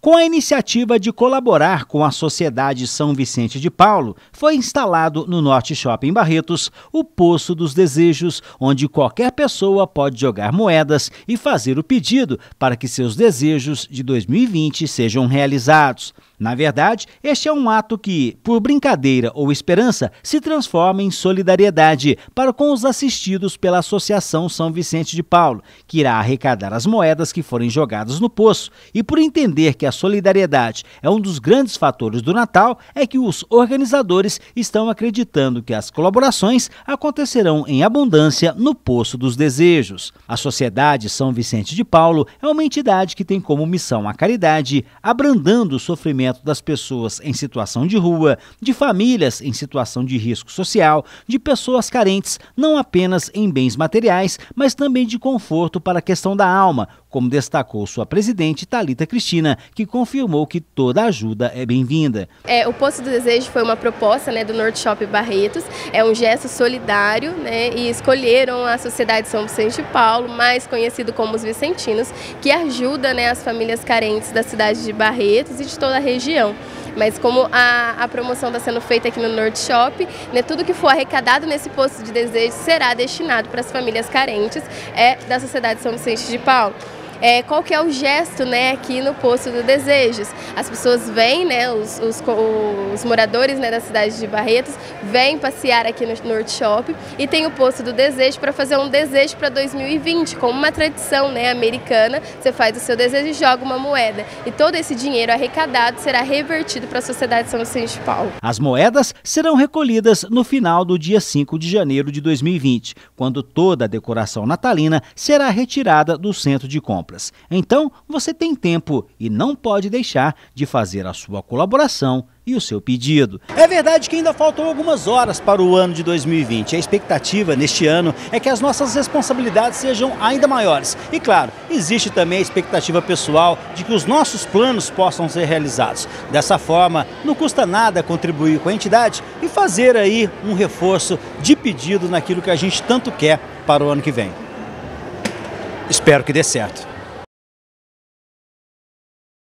Com a iniciativa de colaborar com a Sociedade São Vicente de Paulo, foi instalado no Norte Shopping Barretos o Poço dos Desejos, onde qualquer pessoa pode jogar moedas e fazer o pedido para que seus desejos de 2020 sejam realizados. Na verdade, este é um ato que, por brincadeira ou esperança, se transforma em solidariedade para com os assistidos pela Associação São Vicente de Paulo, que irá arrecadar as moedas que forem jogadas no poço. E por entender que a solidariedade é um dos grandes fatores do Natal, é que os organizadores estão acreditando que as colaborações acontecerão em abundância no Poço dos Desejos. A Sociedade São Vicente de Paulo é uma entidade que tem como missão a caridade, abrandando o sofrimento das pessoas em situação de rua, de famílias em situação de risco social, de pessoas carentes, não apenas em bens materiais, mas também de conforto para a questão da alma, como destacou sua presidente Thalita Cristina, que confirmou que toda ajuda é bem-vinda. O Poço do Desejo foi uma proposta, do Norte Shopping Barretos, é um gesto solidário, e escolheram a Sociedade São Vicente de Paulo, mais conhecido como os Vicentinos, que ajuda as famílias carentes da cidade de Barretos e de toda a região. Mas como a promoção está sendo feita aqui no Norte Shopping, tudo que for arrecadado nesse Poço de Desejo será destinado para as famílias carentes da Sociedade São Vicente de Paulo. Qual que é o gesto aqui no Poço do Desejos? As pessoas vêm, os moradores da cidade de Barretos vêm passear aqui no Norte Shopping e tem o Poço do Desejo para fazer um desejo para 2020, como uma tradição americana. Você faz o seu desejo e joga uma moeda. E todo esse dinheiro arrecadado será revertido para a Sociedade São Vicente de Paulo. As moedas serão recolhidas no final do dia 5 de janeiro de 2020, quando toda a decoração natalina será retirada do centro de compras. Então, você tem tempo e não pode deixar de fazer a sua colaboração e o seu pedido. É verdade que ainda faltam algumas horas para o ano de 2020. A expectativa neste ano é que as nossas responsabilidades sejam ainda maiores. E claro, existe também a expectativa pessoal de que os nossos planos possam ser realizados. Dessa forma, não custa nada contribuir com a entidade e fazer aí um reforço de pedido naquilo que a gente tanto quer para o ano que vem. Espero que dê certo.